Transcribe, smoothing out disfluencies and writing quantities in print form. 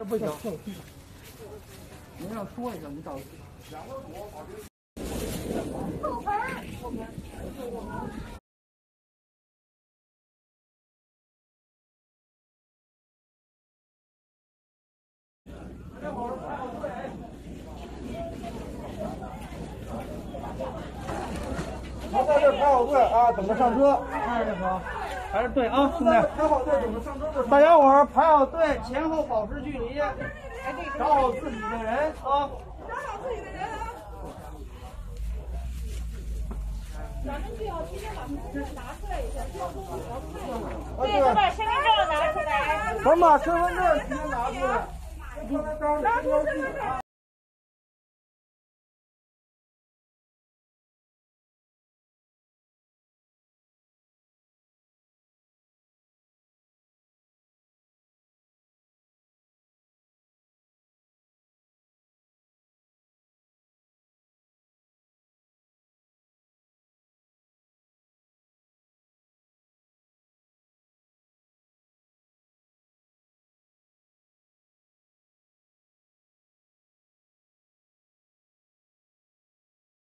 不行，您要说一声，您到。好，在这排好队啊，等着上车。好，排着队啊，兄弟，排好队，等着上车。大家伙儿排好队，前后保持距离，找好自己的人啊。找好自己的人啊。咱们最好提前把身份证拿出来一下，要不我对，把身份证拿出来。咱把身份证提前拿出来。拿出身份证。